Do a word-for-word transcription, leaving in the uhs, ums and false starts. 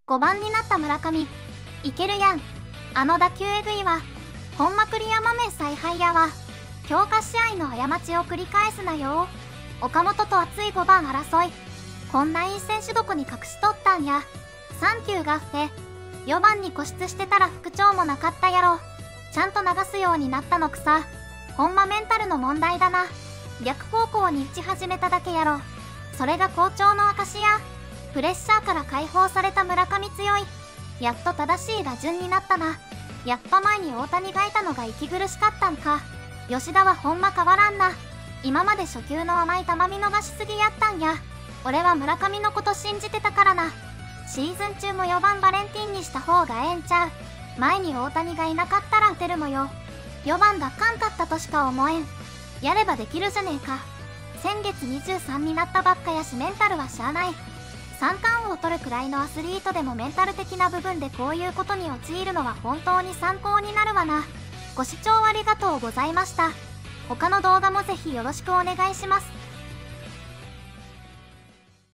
ごばんになった村上。いけるやん。あの打球えぐいわ。ほんま栗山名采配やわ。強化試合の過ちを繰り返すなよ。岡本と熱いごばん争い。こんないい選手どこに隠しとったんや。サンキューがって。よばんに固執してたら復調もなかったやろ。ちゃんと流すようになったのくさ。ほんまメンタルの問題だな。逆方向に打ち始めただけやろ。それが好調の証や。プレッシャーから解放された村上強い。やっと正しい打順になったな。やっぱ前に大谷がいたのが息苦しかったんか。吉田はほんま変わらんな。今まで初球の甘い球見逃しすぎやったんや。俺は村上のこと信じてたからな。シーズン中もよばんバレンティンにした方がええんちゃう。前に大谷がいなかったら打てるもよ。よばんがかんかったとしか思えん。やればできるじゃねえか。先月にじゅうさんになったばっかやしメンタルはしゃあない。三冠王を取るくらいのアスリートでもメンタル的な部分でこういうことに陥るのは本当に参考になるわな。ご視聴ありがとうございました。他の動画もぜひよろしくお願いします。